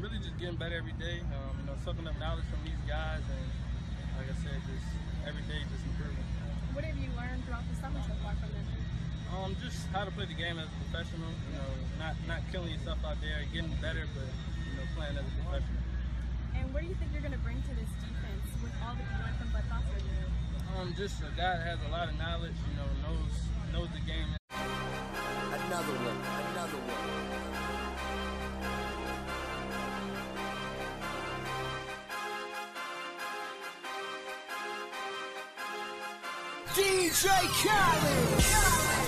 Really just getting better every day. Soaking up knowledge from these guys, and like I said, just every day just improving. What have you learned throughout the summer so far from them? Just how to play the game as a professional. Not killing yourself out there, getting better, but playing as a professional. And what do you think you're going to bring to this defense with all that you learned from Bud Foster? Just a guy that has a lot of knowledge. Knows the game. Another one. DJ Khaled!